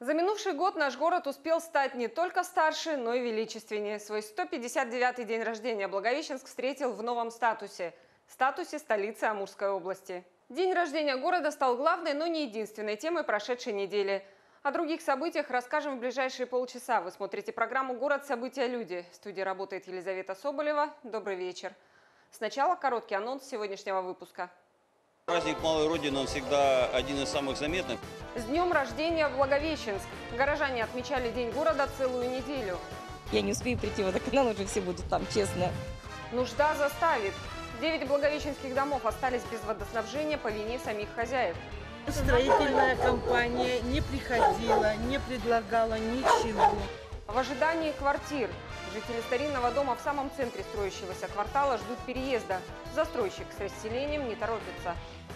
За минувший год наш город успел стать не только старше, но и величественнее. Свой 159-й день рождения Благовещенск встретил в новом статусе – статусе столицы Амурской области. День рождения города стал главной, но не единственной темой прошедшей недели. О других событиях расскажем в ближайшие полчаса. Вы смотрите программу «Город. События. Люди». В студии работает Елизавета Соболева. Добрый вечер. Сначала короткий анонс сегодняшнего выпуска. Праздник Малой Родины, он всегда один из самых заметных. С днем рождения Благовещенск! Горожане отмечали День города целую неделю. Я не успею прийти в водоканал, уже все будут там, честно. Нужда заставит. 9 благовещенских домов остались без водоснабжения по вине самих хозяев. Строительная компания не приходила, не предлагала ничего. В ожидании квартир. Жители старинного дома в самом центре строящегося квартала ждут переезда. Застройщик с расселением не торопится.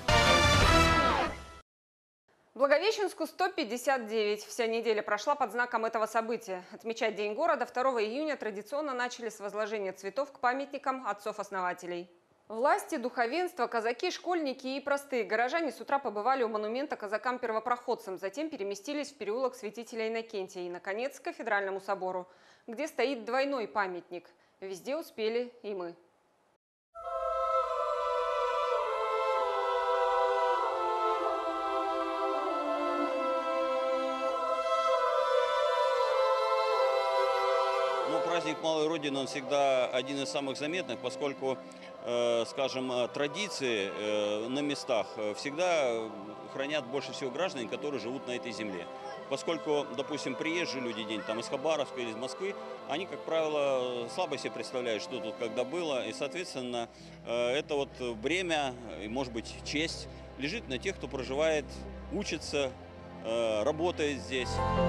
Благовещенску 159. Вся неделя прошла под знаком этого события. Отмечать День города 2 июня традиционно начали с возложения цветов к памятникам отцов-основателей. Власти, духовенство, казаки, школьники и простые горожане с утра побывали у монумента казакам-первопроходцам, затем переместились в переулок Святителя Иннокентия и, наконец, к кафедральному собору, где стоит двойной памятник. Везде успели и мы. Праздник Малой Родины, он всегда один из самых заметных, поскольку, скажем, традиции на местах всегда хранят больше всего граждан, которые живут на этой земле. Поскольку, допустим, приезжие люди где-нибудь там из Хабаровска или из Москвы, они, как правило, слабо себе представляют, что тут когда было. И, соответственно, это вот бремя, и, может быть, честь лежит на тех, кто проживает, учится, работает здесь.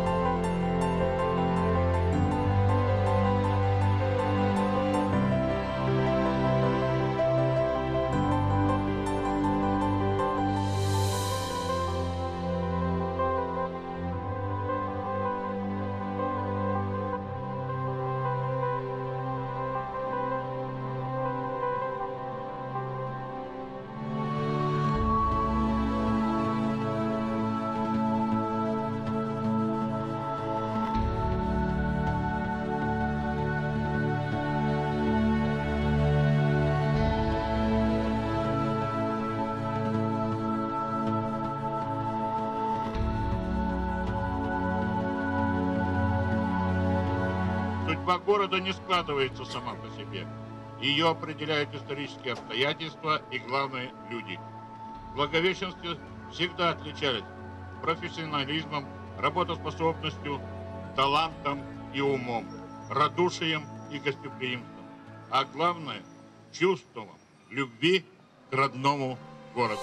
Судьба города не складывается сама по себе. Ее определяют исторические обстоятельства и, главное, люди. Благовещенске всегда отличались профессионализмом, работоспособностью, талантом и умом, радушием и гостеприимством. А главное, чувством любви к родному городу.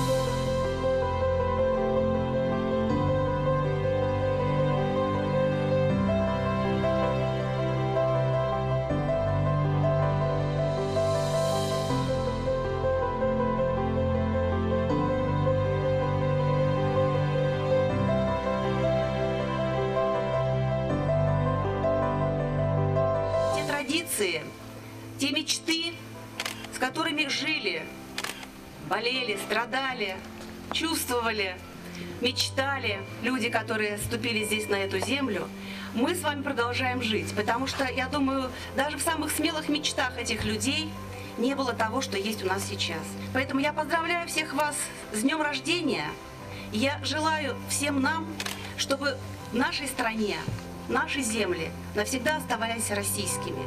Те мечты, с которыми жили, болели, страдали, чувствовали, мечтали люди, которые ступили здесь на эту землю, мы с вами продолжаем жить. Потому что, я думаю, даже в самых смелых мечтах этих людей не было того, что есть у нас сейчас. Поэтому я поздравляю всех вас с днем рождения. Я желаю всем нам, чтобы в нашей стране, наши земли навсегда оставались российскими.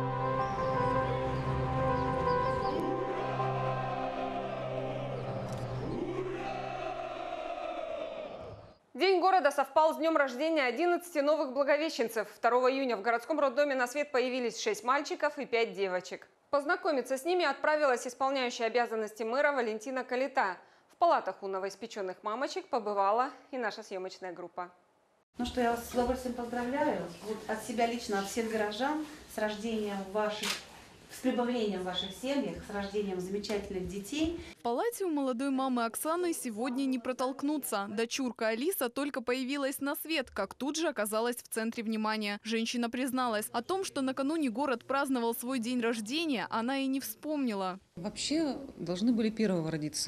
День города совпал с днем рождения 11 новых благовещенцев. 2 июня в городском роддоме на свет появились 6 мальчиков и 5 девочек. Познакомиться с ними отправилась исполняющая обязанности мэра Валентина Калита. В палатах у новоиспеченных мамочек побывала и наша съемочная группа. Ну что, я вас с удовольствием поздравляю. Вот от себя лично, от всех горожан с рождением ваших, с прибавлением в ваших семьях, с рождением замечательных детей. В палате у молодой мамы Оксаны сегодня не протолкнуться. Дочурка Алиса только появилась на свет, как тут же оказалась в центре внимания. Женщина призналась, о том, что накануне город праздновал свой день рождения, она и не вспомнила. Вообще должны были первого родиться.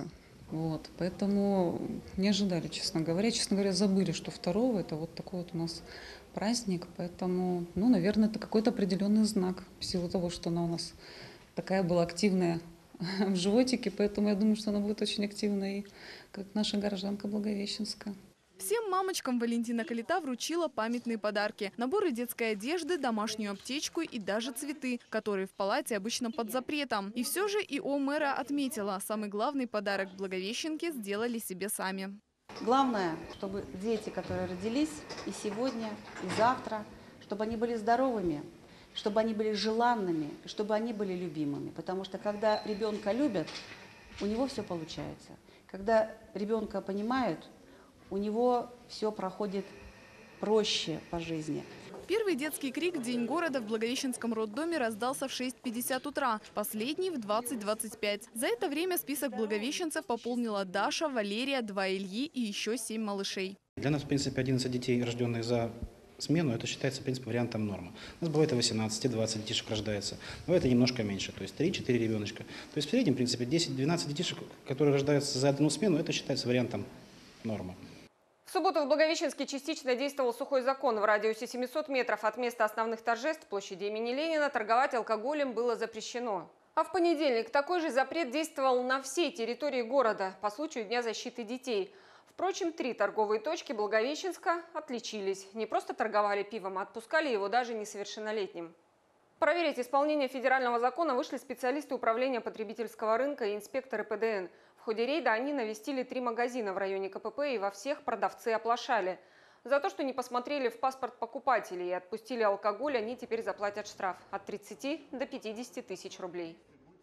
Вот, поэтому не ожидали, честно говоря. Честно говоря, забыли, что 2-го это вот такой вот у нас праздник. Поэтому, ну, наверное, это какой-то определенный знак в силу того, что она у нас такая была активная в животике. Поэтому я думаю, что она будет очень активной, как наша горожанка Благовещенская. Всем мамочкам Валентина Калита вручила памятные подарки. Наборы детской одежды, домашнюю аптечку и даже цветы, которые в палате обычно под запретом. И все же ИО мэра отметила, самый главный подарок Благовещенке сделали себе сами. Главное, чтобы дети, которые родились и сегодня, и завтра, чтобы они были здоровыми, чтобы они были желанными, чтобы они были любимыми. Потому что когда ребенка любят, у него все получается. Когда ребенка понимают, у него все проходит проще по жизни. Первый детский крик в День города в Благовещенском роддоме раздался в 6:50 утра, последний в 20:25. За это время список благовещенцев пополнила Даша, Валерия, 2 Ильи и еще 7 малышей. Для нас, в принципе, 11 детей, рожденных за смену, это считается, в принципе, вариантом нормы. У нас бывает и 18, и 20 детишек рождается. Бывает и немножко меньше, то есть 3-4 ребеночка. То есть в среднем, в принципе, 10-12 детишек, которые рождаются за одну смену, это считается вариантом нормы. В субботу в Благовещенске частично действовал сухой закон. В радиусе 700 метров от места основных торжеств площади имени Ленина торговать алкоголем было запрещено. А в понедельник такой же запрет действовал на всей территории города по случаю Дня защиты детей. Впрочем, 3 торговые точки Благовещенска отличились. Не просто торговали пивом, а отпускали его даже несовершеннолетним. Проверить исполнение федерального закона вышли специалисты управления потребительского рынка и инспекторы ПДН. В ходе рейда они навестили 3 магазина в районе КПП, и во всех продавцы оплошали. За то, что не посмотрели в паспорт покупателей и отпустили алкоголь, они теперь заплатят штраф от 30 до 50 тысяч рублей.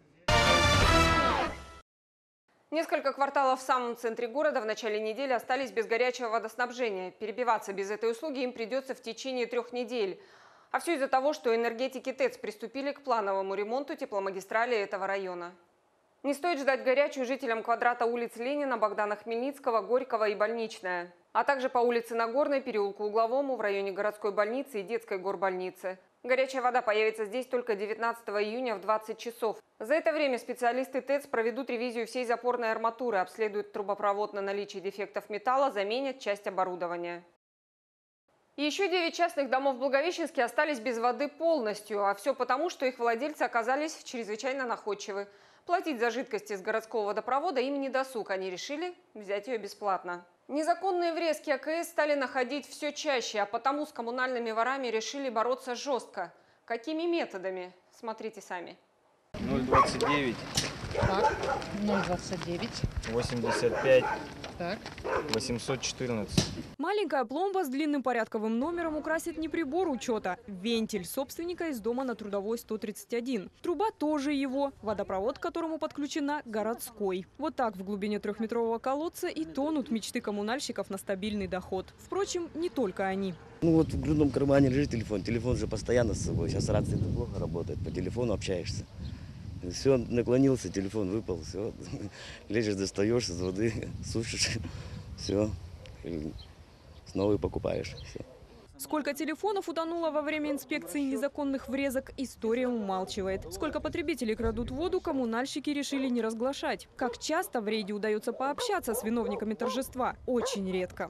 Несколько кварталов в самом центре города в начале недели остались без горячего водоснабжения. Перебиваться без этой услуги им придется в течение 3 недель. А все из-за того, что энергетики ТЭЦ приступили к плановому ремонту тепломагистрали этого района. Не стоит ждать горячую жителям квадрата улиц Ленина, Богдана Хмельницкого, Горького и Больничная, а также по улице Нагорной, переулку Угловому в районе городской больницы и детской горбольницы. Горячая вода появится здесь только 19 июня в 20 часов. За это время специалисты ТЭЦ проведут ревизию всей запорной арматуры, обследуют трубопровод на наличие дефектов металла, заменят часть оборудования. Еще 9 частных домов в Благовещенске остались без воды полностью, а все потому, что их владельцы оказались чрезвычайно находчивы. Платить за жидкость из городского водопровода им не досуг, они решили взять ее бесплатно. Незаконные врезки АКС стали находить все чаще, а потому с коммунальными ворами решили бороться жестко. Какими методами? Смотрите сами. 029. Так, 029. 85. Так. 814. Маленькая пломба с длинным порядковым номером украсит не прибор учета. Вентиль собственника из дома на Трудовой 131. Труба тоже его. Водопровод, к которому подключена, городской. Вот так в глубине 3-метрового колодца и тонут мечты коммунальщиков на стабильный доход. Впрочем, не только они. Ну вот в грудном кармане лежит телефон. Телефон же постоянно с собой. Сейчас рация плохо работает. По телефону общаешься. Все, наклонился, телефон выпал, все. Лежишь, достаешь из воды, сушишь, все. Снова покупаешь. Все. Сколько телефонов утонуло во время инспекции незаконных врезок, история умалчивает. Сколько потребителей крадут воду, коммунальщики решили не разглашать. Как часто в рейде удается пообщаться с виновниками торжества? Очень редко.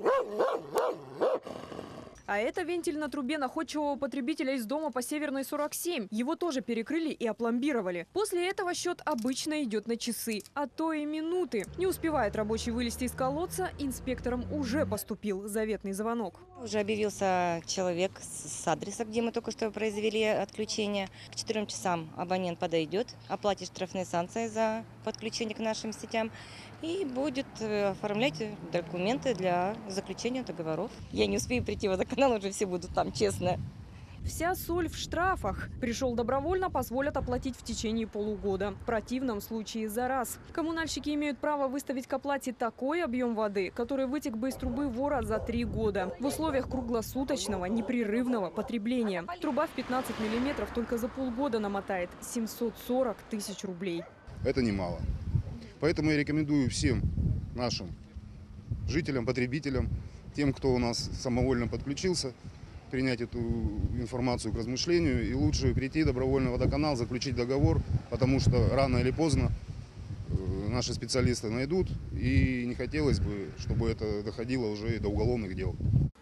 А это вентиль на трубе находчивого потребителя из дома по Северной 47. Его тоже перекрыли и опломбировали. После этого счет обычно идет на часы, а то и минуты. Не успевает рабочий вылезти из колодца, инспекторам уже поступил заветный звонок. Уже объявился человек с адреса, где мы только что произвели отключение. К 4 часам абонент подойдет, оплатит штрафные санкции за подключение к нашим сетям и будет оформлять документы для заключения договоров. Я не успею прийти в водоканал, уже все будут там, честно. Вся соль в штрафах. Пришел добровольно, позволят оплатить в течение полугода. В противном случае за раз. Коммунальщики имеют право выставить к оплате такой объем воды, который вытек бы из трубы вора за 3 года. В условиях круглосуточного, непрерывного потребления. Труба в 15 миллиметров только за полгода намотает 740 тысяч рублей. Это немало. Поэтому я рекомендую всем нашим жителям, потребителям, тем, кто у нас самовольно подключился, принять эту информацию к размышлению и лучше прийти добровольно в водоканал, заключить договор, потому что рано или поздно наши специалисты найдут, и не хотелось бы, чтобы это доходило уже и до уголовных дел.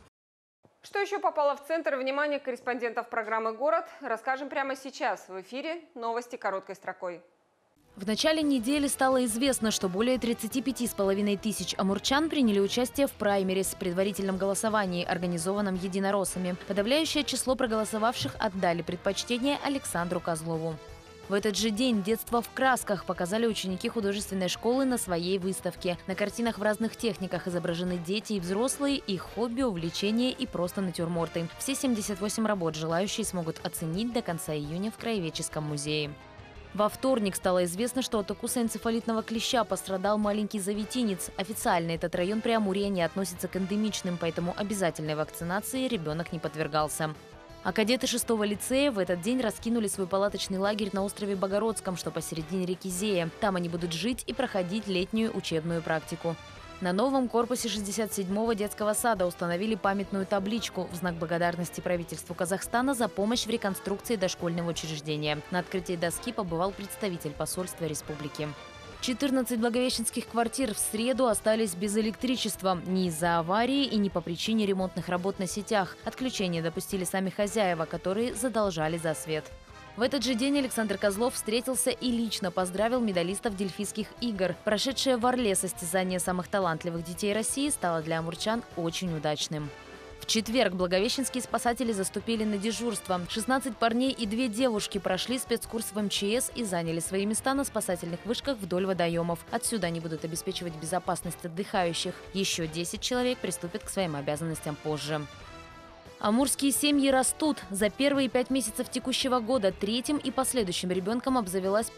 Что еще попало в центр внимания корреспондентов программы «Город», расскажем прямо сейчас. В эфире новости короткой строкой. В начале недели стало известно, что более 35,5 тысяч амурчан приняли участие в праймерис, предварительном голосовании, организованном единороссами. Подавляющее число проголосовавших отдали предпочтение Александру Козлову. В этот же день «Детство в красках» показали ученики художественной школы на своей выставке. На картинах в разных техниках изображены дети и взрослые, их хобби, увлечения и просто натюрморты. Все 78 работ желающие смогут оценить до конца июня в Краеведческом музее. Во вторник стало известно, что от укуса энцефалитного клеща пострадал маленький заветинец. Официально этот район Преамурья не относится к эндемичным, поэтому обязательной вакцинации ребенок не подвергался. А кадеты 6-го лицея в этот день раскинули свой палаточный лагерь на острове Богородском, что посередине реки Зея. Там они будут жить и проходить летнюю учебную практику. На новом корпусе 67-го детского сада установили памятную табличку в знак благодарности правительству Казахстана за помощь в реконструкции дошкольного учреждения. На открытии доски побывал представитель посольства республики. 14 благовещенских квартир в среду остались без электричества. Не из-за аварии и не по причине ремонтных работ на сетях. Отключение допустили сами хозяева, которые задолжали за свет. В этот же день Александр Козлов встретился и лично поздравил медалистов Дельфийских игр. Прошедшее в Орле состязание самых талантливых детей России стало для амурчан очень удачным. В четверг благовещенские спасатели заступили на дежурство. 16 парней и 2 девушки прошли спецкурс в МЧС и заняли свои места на спасательных вышках вдоль водоемов. Отсюда они будут обеспечивать безопасность отдыхающих. Еще 10 человек приступят к своим обязанностям позже. Амурские семьи растут. За первые 5 месяцев текущего года третьим и последующим ребенком обзавелась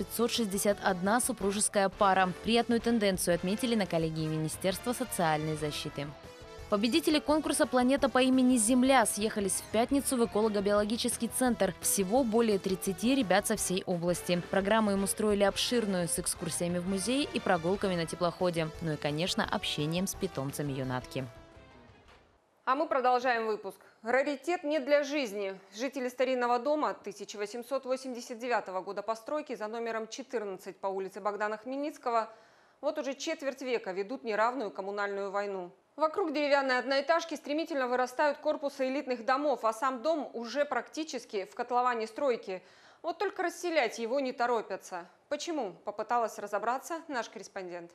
561 супружеская пара. Приятную тенденцию отметили на коллегии Министерства социальной защиты. Победители конкурса «Планета по имени Земля» съехались в пятницу в эколого-биологический центр. Всего более 30 ребят со всей области. Программу им устроили обширную, с экскурсиями в музее и прогулками на теплоходе. Ну и, конечно, общением с питомцами юнатки. А мы продолжаем выпуск. Раритет не для жизни. Жители старинного дома 1889 года постройки за номером 14 по улице Богдана Хмельницкого вот уже четверть века ведут неравную коммунальную войну. Вокруг деревянной одноэтажки стремительно вырастают корпусы элитных домов, а сам дом уже практически в котловане стройки. Вот только расселять его не торопятся. Почему? Попыталась разобраться наш корреспондент.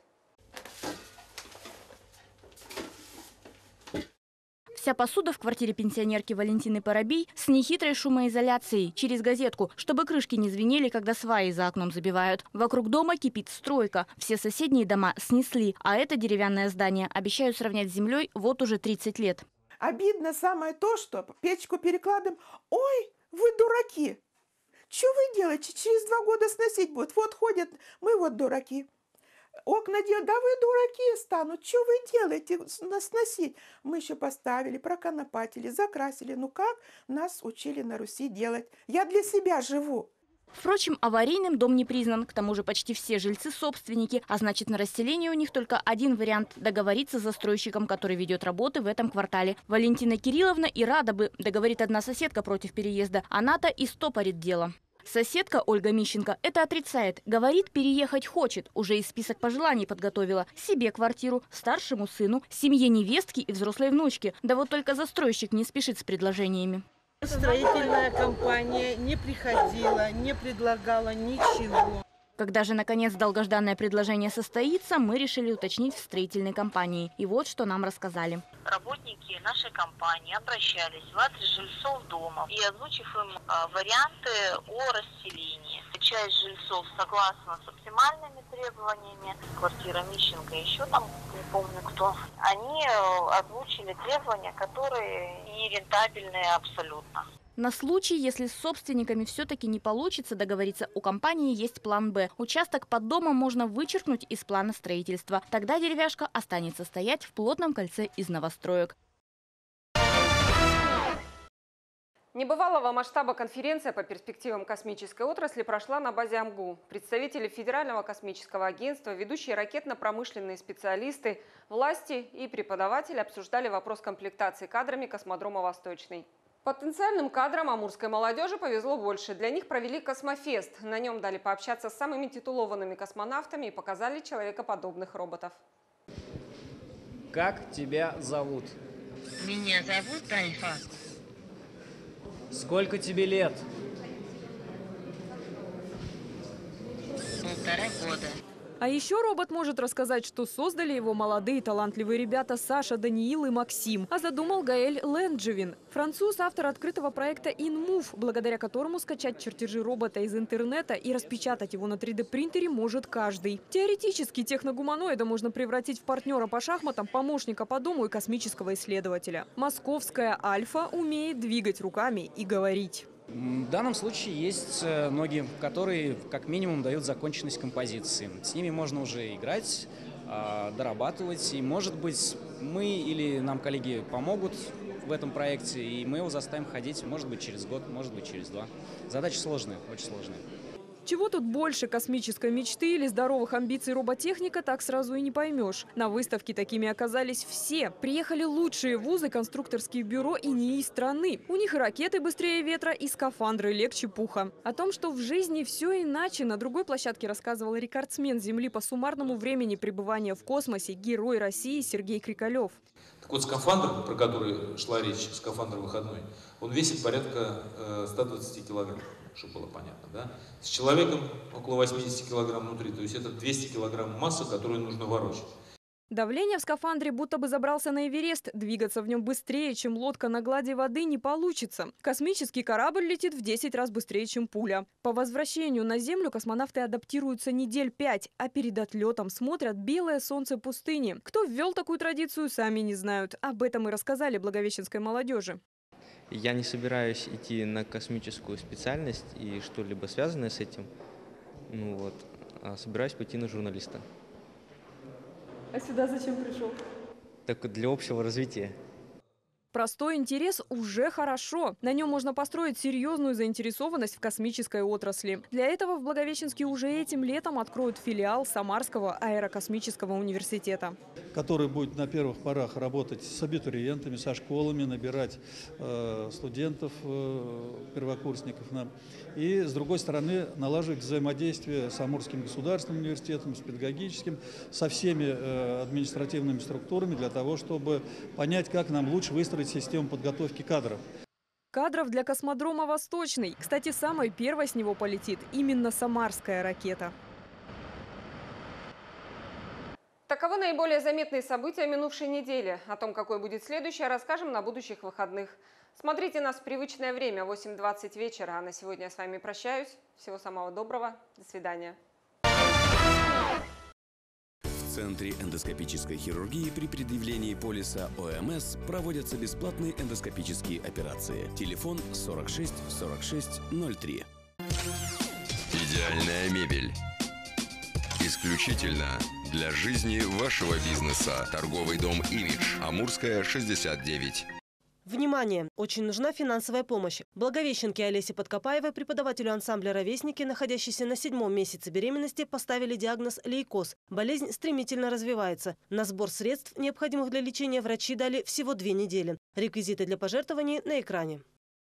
Вся посуда в квартире пенсионерки Валентины Парабий с нехитрой шумоизоляцией через газетку, чтобы крышки не звенели, когда сваи за окном забивают. Вокруг дома кипит стройка. Все соседние дома снесли, а это деревянное здание обещают сравнять с землей вот уже 30 лет. Обидно самое то, что печку перекладываем. Ой, вы дураки! Что вы делаете? Через 2 года сносить будет. Вот ходят, мы вот дураки. Окна делают, да вы дураки станут, что вы делаете, сносить? Мы еще поставили, проконопатили, закрасили. Ну как нас учили на Руси делать? Я для себя живу. Впрочем, аварийным дом не признан. К тому же почти все жильцы собственники, а значит, на расселение у них только один вариант – договориться с застройщиком, который ведет работы в этом квартале. Валентина Кирилловна и рада бы, договорит одна соседка против переезда. Она-то и стопорит дело. Соседка Ольга Мищенко это отрицает. Говорит, переехать хочет. Уже и список пожеланий подготовила. Себе квартиру, старшему сыну, семье невестки и взрослой внучке. Да вот только застройщик не спешит с предложениями. Строительная компания не приходила, не предлагала ничего. Когда же, наконец, долгожданное предложение состоится, мы решили уточнить в строительной компании. И вот что нам рассказали. Работники нашей компании обращались в адрес жильцов дома и озвучив им варианты о расселении. Часть жильцов согласна с оптимальными требованиями, квартира Мищенко, еще там, не помню кто, они озвучили требования, которые нерентабельные абсолютно. На случай, если с собственниками все-таки не получится договориться, у компании есть план «Б». Участок под домом можно вычеркнуть из плана строительства. Тогда деревяшка останется стоять в плотном кольце из новостроек. Небывалого масштаба конференция по перспективам космической отрасли прошла на базе АМГУ. Представители Федерального космического агентства, ведущие ракетно-промышленные специалисты, власти и преподаватели обсуждали вопрос комплектации кадрами космодрома «Восточный». Потенциальным кадрам амурской молодежи повезло больше. Для них провели космофест. На нем дали пообщаться с самыми титулованными космонавтами и показали человекоподобных роботов. Как тебя зовут? Меня зовут Альфа. Сколько тебе лет? 1,5 года. А еще робот может рассказать, что создали его молодые талантливые ребята Саша, Даниил и Максим. А задумал Гаэль Ленджевин. Француз – автор открытого проекта InMove, благодаря которому скачать чертежи робота из интернета и распечатать его на 3D-принтере может каждый. Теоретически техногуманоида можно превратить в партнера по шахматам, помощника по дому и космического исследователя. Московская Альфа умеет двигать руками и говорить. В данном случае есть ноги, которые как минимум дают законченность композиции. С ними можно уже играть, дорабатывать. И, может быть, мы или нам коллеги помогут в этом проекте, и мы его заставим ходить, может быть, через год, может быть, через 2. Задача сложная, очень сложная. Чего тут больше, космической мечты или здоровых амбиций роботехника, так сразу и не поймешь. На выставке такими оказались все. Приехали лучшие вузы, конструкторские бюро и НИИ страны. У них и ракеты быстрее ветра, и скафандры легче пуха. О том, что в жизни все иначе, на другой площадке рассказывал рекордсмен Земли по суммарному времени пребывания в космосе, герой России Сергей Крикалев. Так вот, скафандр, про который шла речь, скафандр выходной, он весит порядка 120 килограмм, чтобы было понятно. Да? С человеком около 80 килограмм внутри, то есть это 200 килограмм массы, которую нужно ворочать. Давление в скафандре будто бы забрался на Эверест. Двигаться в нем быстрее, чем лодка на глади воды, не получится. Космический корабль летит в 10 раз быстрее, чем пуля. По возвращению на Землю космонавты адаптируются недель 5, а перед отлетом смотрят белое солнце пустыни. Кто ввел такую традицию, сами не знают. Об этом и рассказали благовещенской молодежи. Я не собираюсь идти на космическую специальность и что-либо связанное с этим. А собираюсь пойти на журналиста. А сюда зачем пришел? Так для общего развития. Простой интерес уже хорошо. На нем можно построить серьезную заинтересованность в космической отрасли. Для этого в Благовещенске уже этим летом откроют филиал Самарского аэрокосмического университета, который будет на первых порах работать с абитуриентами, со школами, набирать студентов, первокурсников. И, с другой стороны, налаживать взаимодействие с Амурским государственным университетом, с педагогическим, со всеми административными структурами для того, чтобы понять, как нам лучше выстроить систему подготовки кадров. Кадров для космодрома «Восточный». Кстати, самой первой с него полетит именно самарская ракета. Таковы наиболее заметные события минувшей недели. О том, какой будет следующее, расскажем на будущих выходных. Смотрите нас в привычное время, 8:20 вечера. А на сегодня я с вами прощаюсь. Всего самого доброго. До свидания. В Центре эндоскопической хирургии при предъявлении полиса ОМС проводятся бесплатные эндоскопические операции. Телефон 46 46 03. Идеальная мебель. Исключительно для жизни вашего бизнеса. Торговый дом «Имидж», Амурская, 69. Внимание! Очень нужна финансовая помощь. Благовещенке Олесе Подкопаевой, преподавателю ансамбля «Ровесники», находящейся на 7-м месяце беременности, поставили диагноз лейкоз. Болезнь стремительно развивается. На сбор средств, необходимых для лечения, врачи дали всего 2 недели. Реквизиты для пожертвований на экране.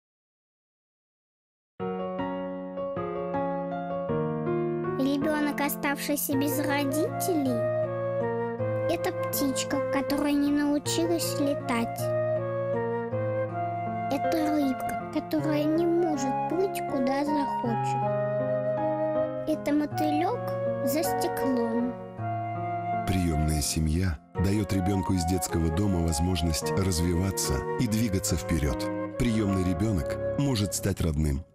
Ребенок, оставшийся без родителей, это птичка, которая не научилась летать. Это рыбка, которая не может плыть куда захочет. Это мотылек за стеклом. Приемная семья дает ребенку из детского дома возможность развиваться и двигаться вперед. Приемный ребенок может стать родным.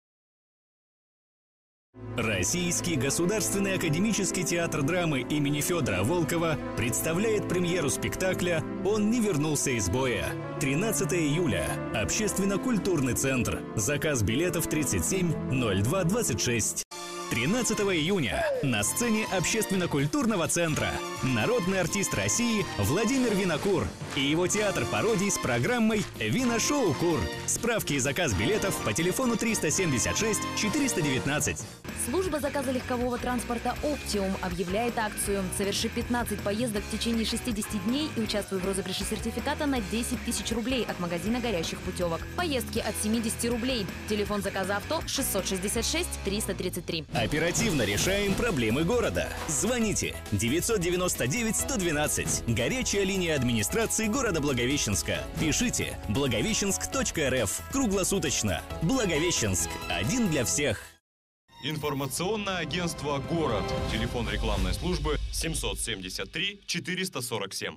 Российский государственный академический театр драмы имени Федора Волкова представляет премьеру спектакля «Он не вернулся из боя». 13 июля. Общественно-культурный центр. Заказ билетов 37 02 26. 13 июня на сцене Общественно-культурного центра народный артист России Владимир Винокур и его театр пародий с программой «Виношоу Кур». Справки и заказ билетов по телефону 376 419. Служба заказа легкового транспорта «Оптиум» объявляет акцию. Соверши 15 поездок в течение 60 дней и участвуй в розыгрыше сертификата на 10 тысяч рублей от магазина горящих путевок. Поездки от 70 рублей. Телефон заказа авто 666 333. Оперативно решаем проблемы города. Звоните 999 112. Горячая линия администрации города Благовещенска. Пишите благовещенск.рф. Круглосуточно. Благовещенск. Один для всех. Информационное агентство «Город». Телефон рекламной службы 773 447.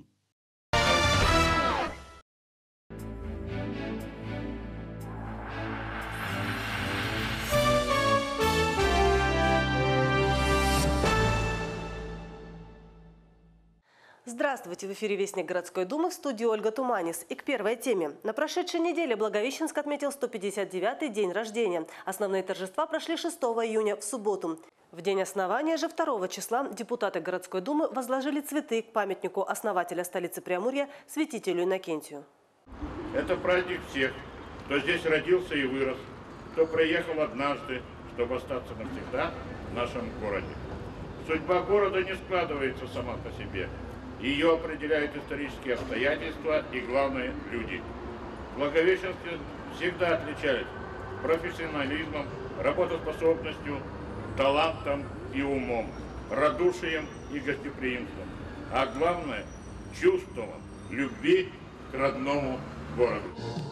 Здравствуйте! В эфире «Вестник городской думы», в студии Ольга Туманис. И к первой теме. На прошедшей неделе Благовещенск отметил 159-й день рождения. Основные торжества прошли 6 июня в субботу. В день основания же 2 числа депутаты городской думы возложили цветы к памятнику основателя столицы Преамурья святителю Иннокентию. Это праздник всех, кто здесь родился и вырос, кто приехал однажды, чтобы остаться навсегда в нашем городе. Судьба города не складывается сама по себе. Ее определяют исторические обстоятельства и, главное, люди. Благовещенцы всегда отличались профессионализмом, работоспособностью, талантом и умом, радушием и гостеприимством, а главное – чувством любви к родному городу.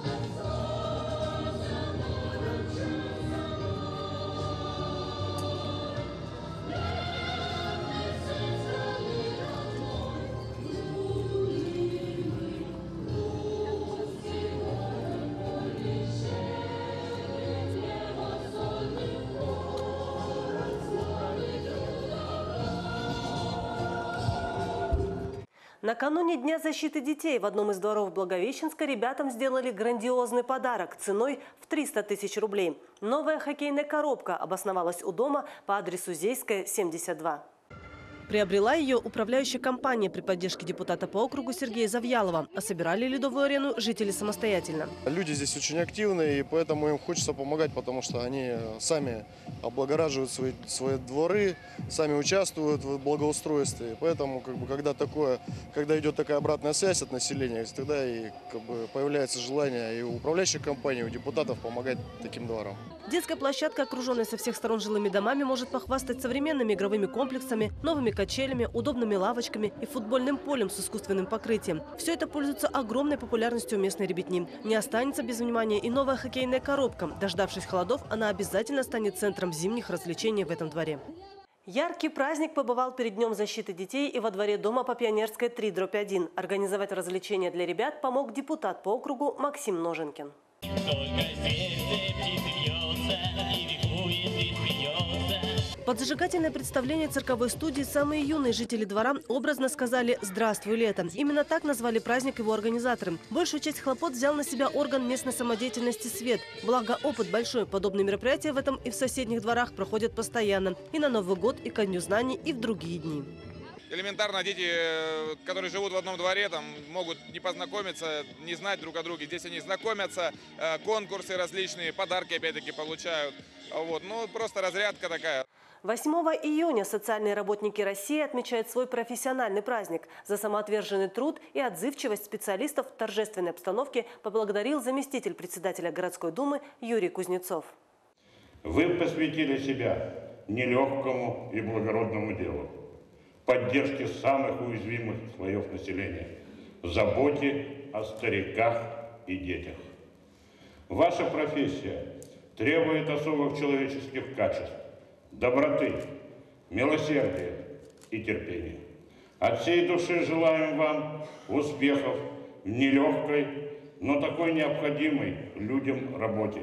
Накануне Дня защиты детей в одном из дворов Благовещенска ребятам сделали грандиозный подарок ценой в 300 тысяч рублей. Новая хоккейная коробка обосновалась у дома по адресу Зейская, 72. Приобрела ее управляющая компания при поддержке депутата по округу Сергея Завьялова. А собирали ледовую арену жители самостоятельно. Люди здесь очень активные, и поэтому им хочется помогать, потому что они сами облагораживают свои дворы, сами участвуют в благоустройстве. Поэтому, когда идет такая обратная связь от населения, тогда и появляется желание и у управляющей компании, и у депутатов помогать таким дворам. Детская площадка, окруженная со всех сторон жилыми домами, может похвастать современными игровыми комплексами, новыми качелями, удобными лавочками и футбольным полем с искусственным покрытием. Все это пользуется огромной популярностью у местной ребятни. Не останется без внимания и новая хоккейная коробка. Дождавшись холодов, она обязательно станет центром зимних развлечений в этом дворе. Яркий праздник побывал перед Днем защиты детей и во дворе дома по Пионерской 3/1. Организовать развлечения для ребят помог депутат по округу Максим Ноженкин. Под зажигательное представление цирковой студии самые юные жители двора образно сказали «Здравствуй, лето». Именно так назвали праздник его организаторы. Большую часть хлопот взял на себя орган местной самодеятельности «Свет». Благо, опыт большой. Подобные мероприятия в этом и в соседних дворах проходят постоянно. И на Новый год, и ко Дню знаний, и в другие дни. Элементарно дети, которые живут в одном дворе, могут не познакомиться, не знать друг о друге. Здесь они знакомятся, конкурсы различные, подарки опять-таки получают. Просто разрядка такая. 8 июня социальные работники России отмечают свой профессиональный праздник. За самоотверженный труд и отзывчивость специалистов в торжественной обстановке поблагодарил заместитель председателя городской думы Юрий Кузнецов. Вы посвятили себя нелегкому и благородному делу, поддержке самых уязвимых слоев населения, заботе о стариках и детях. Ваша профессия требует особых человеческих качеств: доброты, милосердия и терпения. От всей души желаем вам успехов в нелегкой, но такой необходимой людям работе.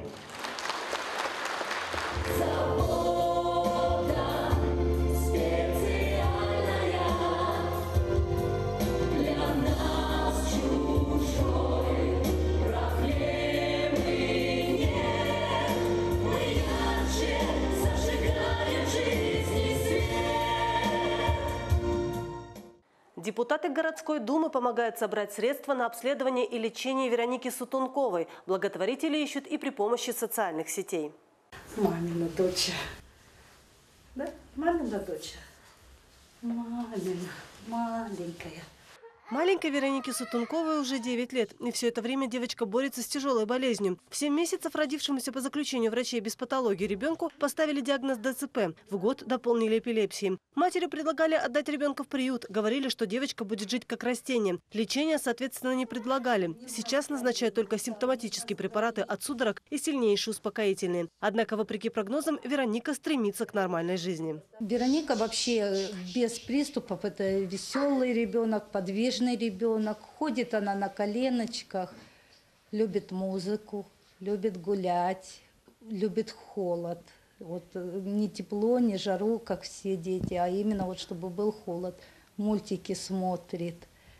Депутаты городской думы помогают собрать средства на обследование и лечение Вероники Сутунковой. Благотворители ищут и при помощи социальных сетей. Мамина дочь. Да? Мамина дочь. Маленькая. Маленькой Веронике Сутунковой уже 9 лет. И все это время девочка борется с тяжелой болезнью. В 7 месяцев родившемуся по заключению врачей без патологии ребенку поставили диагноз ДЦП. В год дополнили эпилепсией. Матери предлагали отдать ребенка в приют. Говорили, что девочка будет жить как растение. Лечения, соответственно, не предлагали. Сейчас назначают только симптоматические препараты от судорог и сильнейшие успокоительные. Однако, вопреки прогнозам, Вероника стремится к нормальной жизни. Вероника вообще без приступов. Это веселый ребенок, подвижный ребенок. Ходит она на коленочках, любит музыку, любит гулять, любит холод. Вот не тепло, не жару, как все дети, а именно вот чтобы был холод. Мультики смотрит.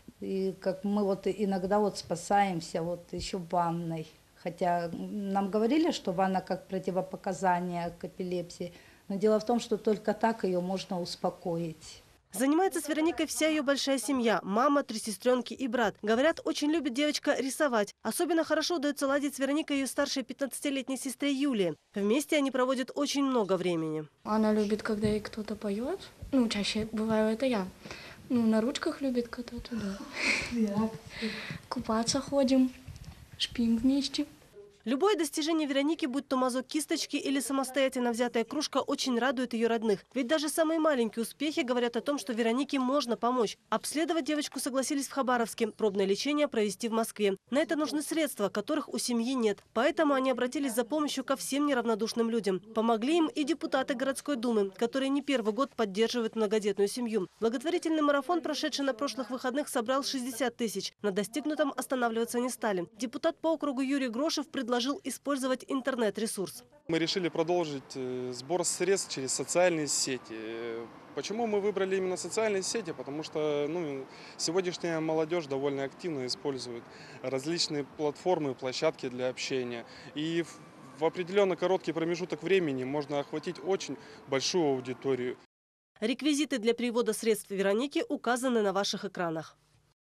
И как мы вот иногда вот спасаемся вот еще ванной. Хотя нам говорили, что ванна как противопоказание к эпилепсии. Но дело в том, что только так ее можно успокоить. Занимается с Вероникой вся ее большая семья. Мама, 3 сестренки и брат. Говорят, очень любит девочка рисовать. Особенно хорошо удается ладить с Вероникой ее старшей 15-летней сестре Юлии. Вместе они проводят очень много времени. Она любит, когда ей кто-то поет. Ну, чаще бываю это я. Ну, на ручках любит кататься, да. Купаться ходим, спим вместе. Любое достижение Вероники, будь то мазок кисточки или самостоятельно взятая кружка, очень радует ее родных. Ведь даже самые маленькие успехи говорят о том, что Веронике можно помочь. Обследовать девочку согласились в Хабаровске, пробное лечение провести в Москве. На это нужны средства, которых у семьи нет. Поэтому они обратились за помощью ко всем неравнодушным людям. Помогли им и депутаты городской думы, которые не первый год поддерживают многодетную семью. Благотворительный марафон, прошедший на прошлых выходных, собрал 60 тысяч. На достигнутом останавливаться не стали. Депутат по округу Юрий Грошев предложил использовать интернет-ресурс. Мы решили продолжить сбор средств через социальные сети. Почему мы выбрали именно социальные сети? Потому что сегодняшняя молодежь довольно активно использует различные платформы, площадки для общения. И в определенно короткий промежуток времени можно охватить очень большую аудиторию. Реквизиты для перевода средств Вероники указаны на ваших экранах.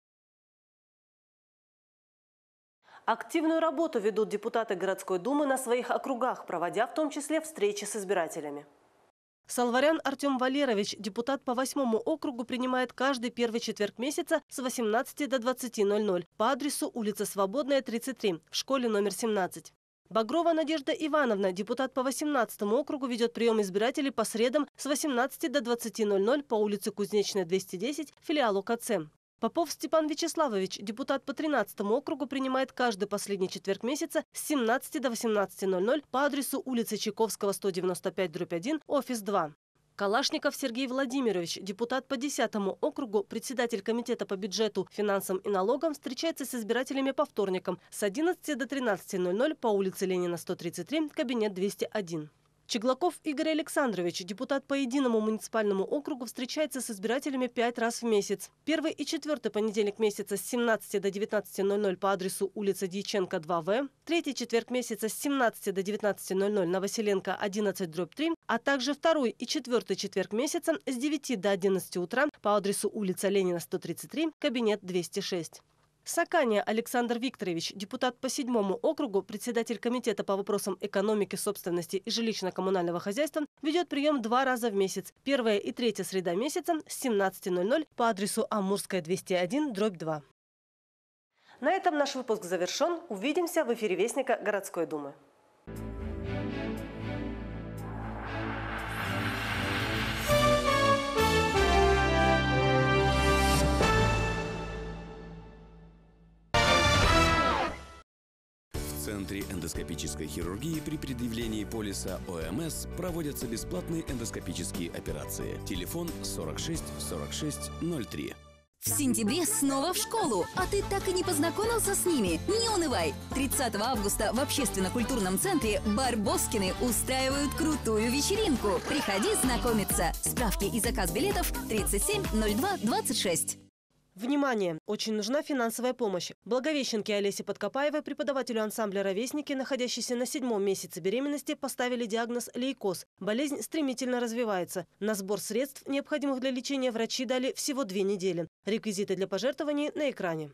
Активную работу ведут депутаты городской думы на своих округах, проводя в том числе встречи с избирателями. Салварян Артем Валерович, депутат по 8-му округу, принимает каждый первый четверг месяца с 18 до 20:00 по адресу улица Свободная, 33, в школе номер 17. Багрова Надежда Ивановна, депутат по 18-му округу, ведет прием избирателей по средам с 18 до 20:00 по улице Кузнечная, 210, филиалу КЦ. Попов Степан Вячеславович, депутат по 13-му округу, принимает каждый последний четверг месяца с 17 до 18:00 по адресу улицы Чайковского, 195/1, офис 2. Калашников Сергей Владимирович, депутат по 10-му округу, председатель комитета по бюджету, финансам и налогам, встречается с избирателями по вторникам с 11 до 13:00 по улице Ленина, 133, кабинет 201. Чеглаков Игорь Александрович, депутат по единому муниципальному округу, встречается с избирателями 5 раз в месяц. Первый и четвертый понедельник месяца с 17 до 19:00 по адресу улица Дьяченко, 2В. Третий четверг месяца с 17 до 19:00 на Василенко, 11/3. А также второй и четвертый четверг месяца с 9 до 11 утра по адресу улица Ленина, 133, кабинет 206. Сакания Александр Викторович, депутат по 7-му округу, председатель комитета по вопросам экономики, собственности и жилищно-коммунального хозяйства, ведет прием 2 раза в месяц. Первая и третья среда месяца с 17:00 по адресу Амурская, 201/2. На этом наш выпуск завершен. Увидимся в эфире Вестника городской думы. В Центре эндоскопической хирургии при предъявлении полиса ОМС проводятся бесплатные эндоскопические операции. Телефон 46 46 03. В сентябре снова в школу, а ты так и не познакомился с ними? Не унывай! 30 августа в общественно-культурном центре «Барбоскины» устраивают крутую вечеринку. Приходи знакомиться. Справки и заказ билетов 37 02 26. Внимание! Очень нужна финансовая помощь. Благовещенке Олесе Подкопаевой, преподавателю ансамбля «Ровесники», находящейся на 7-м месяце беременности, поставили диагноз лейкоз. Болезнь стремительно развивается. На сбор средств, необходимых для лечения, врачи дали всего 2 недели. Реквизиты для пожертвований на экране.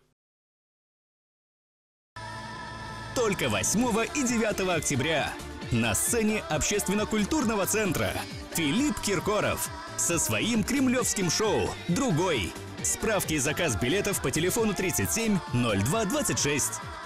Только 8 и 9 октября на сцене общественно-культурного центра Филипп Киркоров со своим кремлевским шоу «Другой». Справки и заказ билетов по телефону 37 02 26.